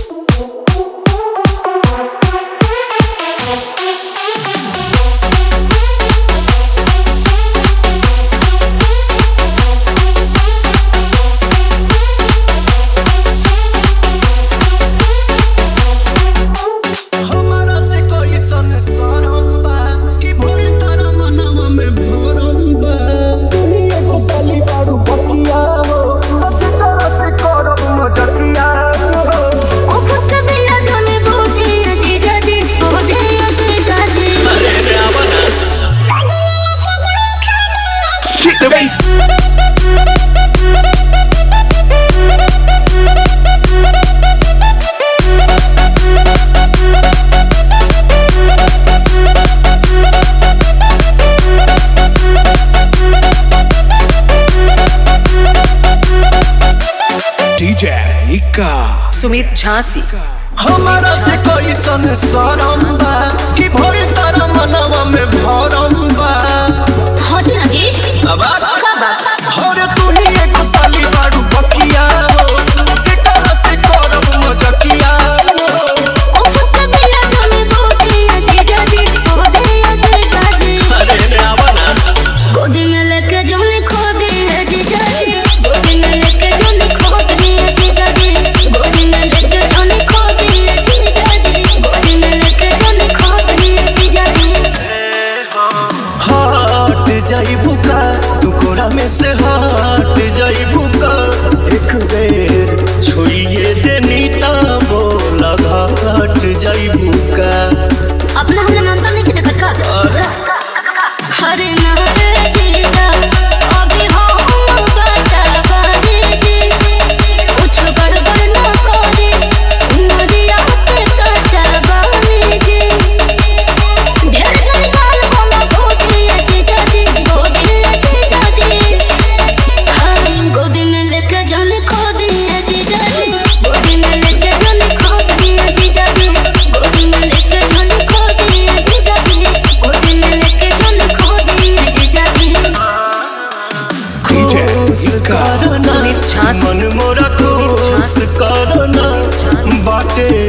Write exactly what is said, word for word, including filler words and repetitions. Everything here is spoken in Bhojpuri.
The bass. D J इक्का सुमित झांसी हमारा से कोई सन सरम बा कि भोर तारा मनवा में भरम बा हट ना जी अब का बात और तू ही एक साली बाड़ू बकिया हो के करा से करब मजकिया ओ पत्ता पिया तने बोलिया जीजा जी बोलिया जीजा जी अरे ने आवा ना गोदी में लेके जोने खो गए जीजा जी गोदी में लेके जोने खो गए जीजा जी गोदी में लेके जोने खो गए जीजा जी गोदी में लेके जोने खो गए जीजा जी हट जाई भूखा तू कोरा में से हट जाई भूखा एक बेर छुइए देनी ता बोला घाट जाई भूखा अपना हमने मानता नहीं कि देखत का हरे ना जीजा अभी हम बता बानी जी कुछ गड़बड़ ना करे उमरिया पे कच्चा बानी जी ढेर जन बाल बोला गोदी जीजा जी गोदी जीजा जी हम गोदी में लेके जाने खो दिए जीजा जी गोदी में लेके जाने खो दिए जीजा जी गोदी में लेके जाने खो दिए जीजा जी गोदी में लेके जाने खो दिए जीजा जी D J इक्का सुमित झांसी मन मोरा खुश करना बाटे